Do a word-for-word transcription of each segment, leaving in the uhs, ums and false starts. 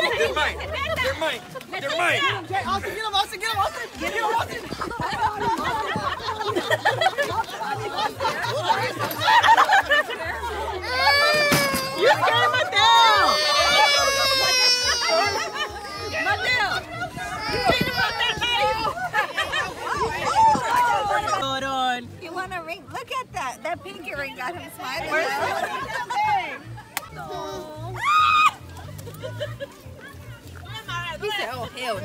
They're mine. They're mine. They're mine. Austin, get him, Austin, get him, Austin. Get him, Austin. You scared Mateo. Mateo. You scared about that knife. Hold on. You want a ring? Look at that. That pinky ring got him smiling. Where's the He said, oh, hell no.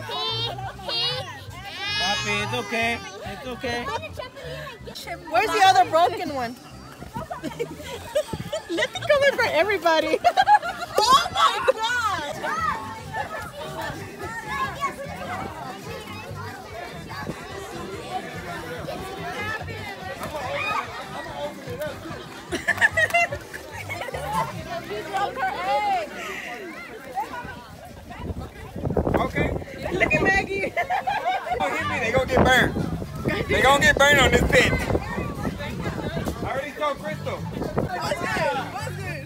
Papi, it's okay. It's okay. Where's the other broken one? Let me come in for everybody. Oh my God! She broke her egg. Okay. Look at Maggie. Don't hit me, they gonna get burned. They gonna get burned on this pit. I already told Crystal. What's good? What's good?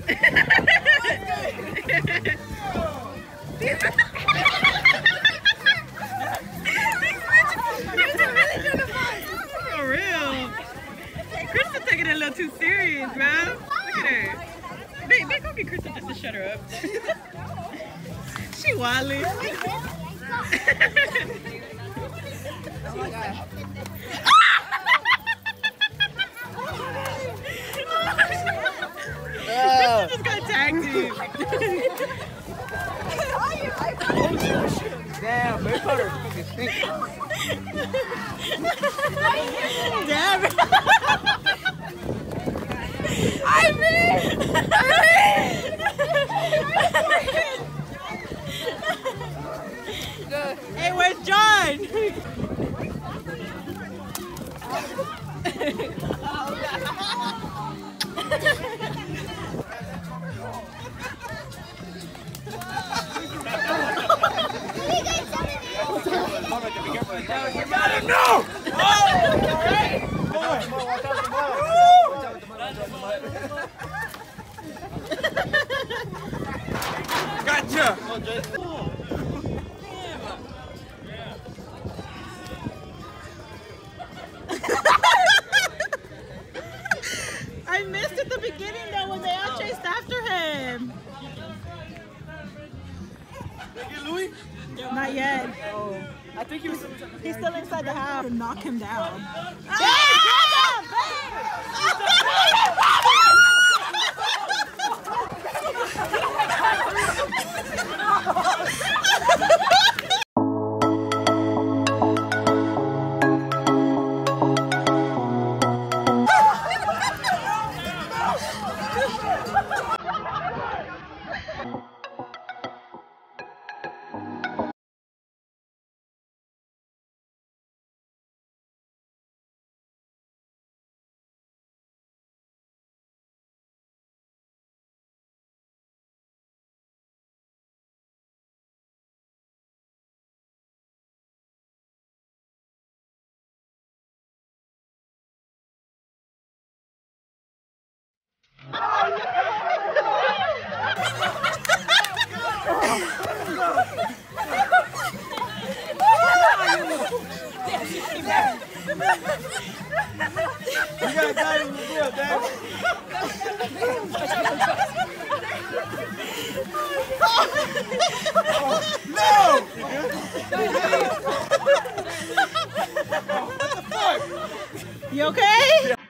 These are really gonna fight. For real. Crystal taking it a little too serious, man. Look at her. Babe, babe, go get Crystal just to shut her up. She wildin'. Oh my gosh. Crystal just got tag team. Damn, they put her fucking stink. Damn it. I mean, hey, where's John? No! Gotcha! I missed at the beginning though when they all chased after him. Louis? Not yet. Oh, I think he was. He's still inside the house. Knock him down. You got that in the deal, Dad. No! What the fuck? You okay?